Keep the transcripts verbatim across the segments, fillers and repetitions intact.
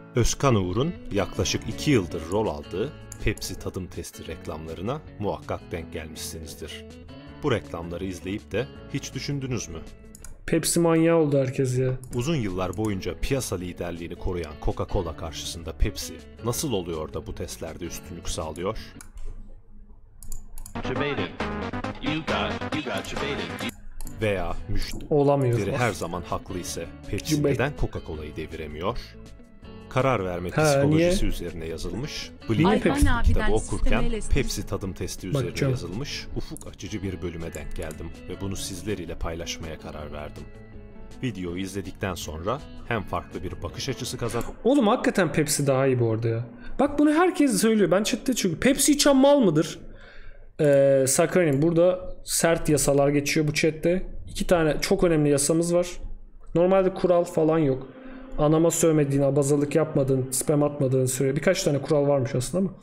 Özkan Uğur'un yaklaşık iki yıldır rol aldığı Pepsi tadım testi reklamlarına muhakkak denk gelmişsinizdir. Bu reklamları izleyip de hiç düşündünüz mü? Pepsi manyağı oldu herkes ya. Uzun yıllar boyunca piyasa liderliğini koruyan Coca-Cola karşısında Pepsi nasıl oluyor da bu testlerde üstünlük sağlıyor? Veya müşteri her zaman haklı ise Pepsi neden Coca-Cola'yı deviremiyor? Karar verme ha, psikolojisi niye? üzerine yazılmış, Blink Pepsi kitabı okurken Pepsi tadım testi üzerine Bakacağım. yazılmış ufuk açıcı bir bölüme denk geldim ve bunu sizler ile paylaşmaya karar verdim. Videoyu izledikten sonra hem farklı bir bakış açısı kazandım. Oğlum hakikaten Pepsi daha iyi bu arada ya. Bak bunu herkes söylüyor. Ben chatte çünkü Pepsi içen mal mıdır? Ee, Sakarya'nın burada sert yasalar geçiyor bu chatte. İki tane çok önemli yasamız var. Normalde kural falan yok. Anama sövmediğin, abazalık yapmadığın, spam atmadığın süre. Birkaç tane kural varmış aslında ama.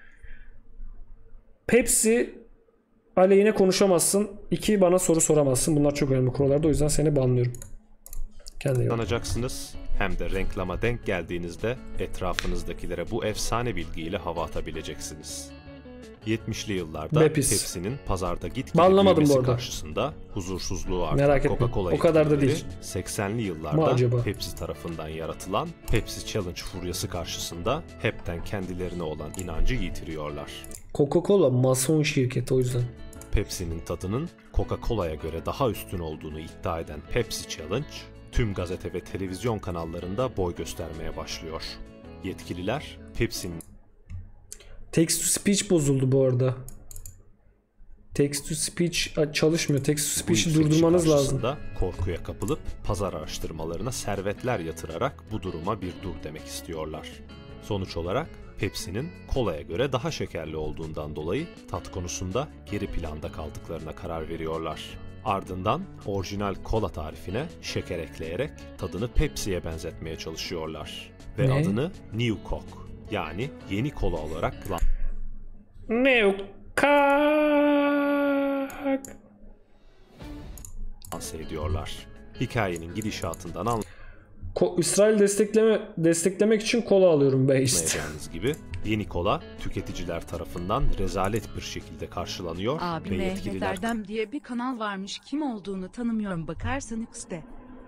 Pepsi aleyhine konuşamazsın. İki, bana soru soramazsın. Bunlar çok önemli kurallarda. O yüzden seni banlıyorum. Kendine iyi bak. Kazanacaksınız. Hem de renklama denk geldiğinizde etrafınızdakilere bu efsane bilgiyle hava atabileceksiniz. yetmişli yıllarda Bepis. Pepsi'nin pazarda gitgide Banlamadım bu büyümesi arada. karşısında huzursuzluğu artan Merak etme. Coca-Cola O kadar da yetkilileri değil. seksenli Ama yıllarda acaba? Pepsi tarafından yaratılan Pepsi Challenge furyası karşısında hepten kendilerine olan inancı yitiriyorlar. Coca-Cola mason şirketi o yüzden. Pepsi'nin tadının Coca-Cola'ya göre daha üstün olduğunu iddia eden Pepsi Challenge, tüm gazete ve televizyon kanallarında boy göstermeye başlıyor. Yetkililer Pepsi'nin Text to speech bozuldu bu arada. Text to speech çalışmıyor. Text to bu speech'i yüksek durdurmanız lazım. karşısında korkuya kapılıp pazar araştırmalarına servetler yatırarak bu duruma bir dur demek istiyorlar. Sonuç olarak Pepsi'nin kolaya göre daha şekerli olduğundan dolayı tat konusunda geri planda kaldıklarına karar veriyorlar. Ardından orijinal kola tarifine şeker ekleyerek tadını Pepsi'ye benzetmeye çalışıyorlar. Ve Ne? adını New Coke yani yeni kola olarak Ne kak? lanse ediyorlar. Hikayenin gidişatından Ko İsrail destekleme desteklemek için kola alıyorum be işte. anlayacağınız gibi yeni kola tüketiciler tarafından rezalet bir şekilde karşılanıyor Abi ve Mehmet yetkililer Erdem diye bir kanal varmış. Kim olduğunu tanımıyorum, bakarsanız de.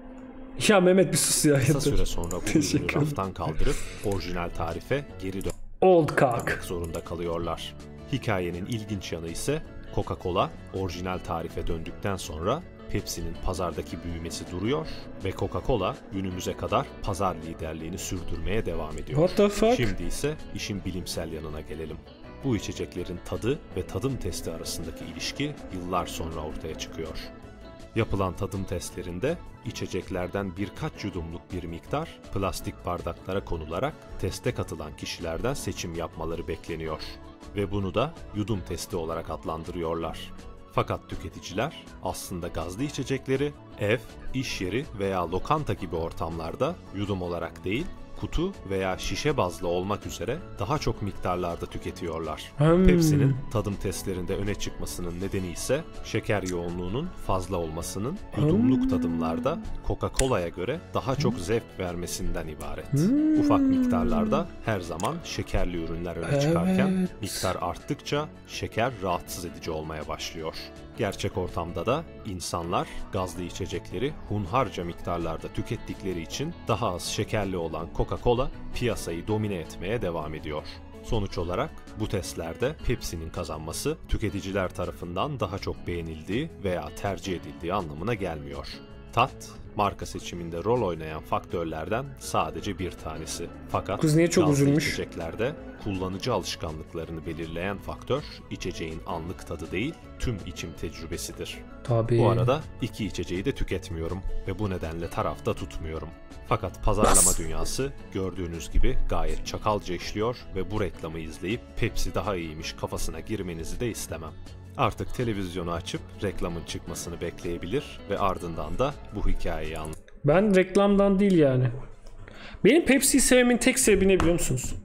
Ya Mehmet bir sus ya. kısa yeter. süre sonra bu ürünü Teşekkür ederim. raftan kaldırıp orijinal tarife geri Old cock. dönmek zorunda kalıyorlar. Hikayenin ilginç yanı ise Coca-Cola orijinal tarife döndükten sonra Pepsi'nin pazardaki büyümesi duruyor ve Coca-Cola günümüze kadar pazar liderliğini sürdürmeye devam ediyor. What the fuck? Şimdi ise işin bilimsel yanına gelelim. Bu içeceklerin tadı ve tadım testi arasındaki ilişki yıllar sonra ortaya çıkıyor. Yapılan tadım testlerinde içeceklerden birkaç yudumluk bir miktar plastik bardaklara konularak teste katılan kişilerden seçim yapmaları bekleniyor. Ve bunu da yudum testi olarak adlandırıyorlar. Fakat tüketiciler aslında gazlı içecekleri ev, iş yeri veya lokanta gibi ortamlarda yudum olarak değil, kutu veya şişe bazlı olmak üzere daha çok miktarlarda tüketiyorlar. Hmm. Pepsi'nin tadım testlerinde öne çıkmasının nedeni ise şeker yoğunluğunun fazla olmasının yudumluk tadımlarda Coca-Cola'ya göre daha çok zevk vermesinden ibaret. Hmm. Ufak miktarlarda her zaman şekerli ürünler öne çıkarken Evet. miktar arttıkça şeker rahatsız edici olmaya başlıyor. Gerçek ortamda da insanlar gazlı içecekleri hunharca miktarlarda tükettikleri için daha az şekerli olan Coca-Cola piyasayı domine etmeye devam ediyor. Sonuç olarak bu testlerde Pepsi'nin kazanması tüketiciler tarafından daha çok beğenildiği veya tercih edildiği anlamına gelmiyor. Tat, marka seçiminde rol oynayan faktörlerden sadece bir tanesi. Fakat Kız niye çok gazlı üzülmüş? içeceklerde kullanıcı alışkanlıklarını belirleyen faktör içeceğin anlık tadı değil, tüm içim tecrübesidir. Tabii. Bu arada iki içeceği de tüketmiyorum ve bu nedenle tarafta tutmuyorum. Fakat pazarlama Bas. dünyası gördüğünüz gibi gayet çakalca işliyor ve bu reklamı izleyip Pepsi daha iyiymiş kafasına girmenizi de istemem. Artık televizyonu açıp reklamın çıkmasını bekleyebilir ve ardından da bu hikayeyi anlayabilirsiniz. Ben reklamdan değil yani. Benim Pepsi'yi sevmemin tek sebebi ne biliyor musunuz?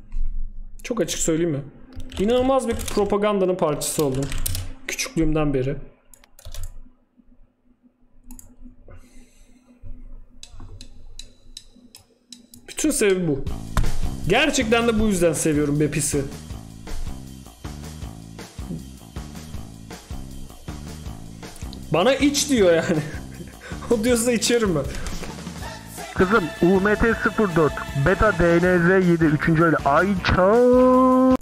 Çok açık söyleyeyim mi? İnanılmaz bir propagandanın parçası oldum. Küçüklüğümden beri. Bütün sebebi bu. Gerçekten de bu yüzden seviyorum Bepis'i. Bana iç diyor yani. O diyorsa içerim ben. Kızım U M T sıfır dört Beta D N Z yedi üçüncü öyle. Ay çao.